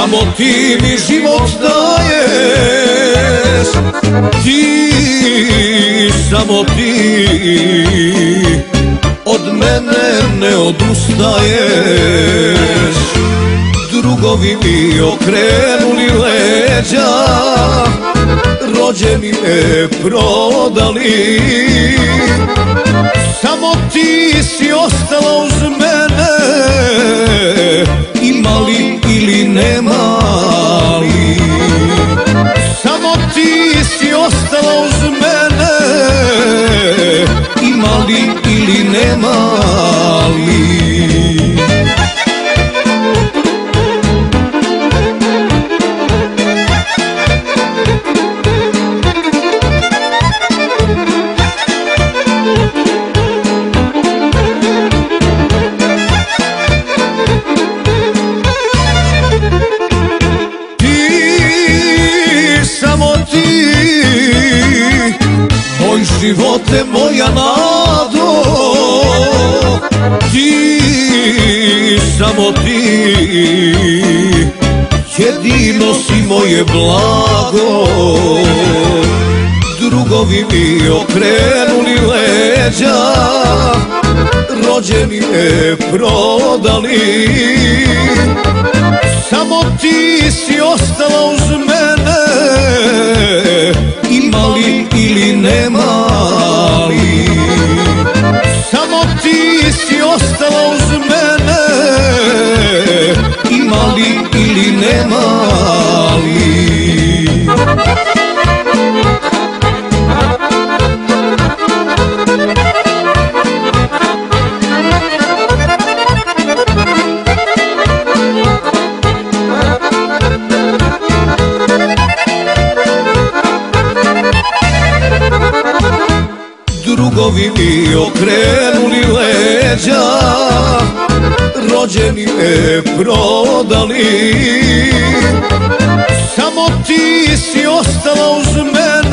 Samo ti mi život daješ, ti, samo ti, od mene ne odustaješ. Drugovi mi okrenuli leđa, rođeni me prodali, samo ti si ostala uz mene, imali ili nemali. Samo ti si ostala uz mene, imali ili nemali. Moj živote, moja nado, ti, samo ti, jedino si moje blago. Drugovi mi okrenuli leđa, rođeni me prodali, samo ti si ostala uz mene, imali ili nemali. Samo ti si ostala uz mene, imali ili nemali. Drugovi mi okrenuli leđa, rođeni me prodali, samo ti si ostala uz mene,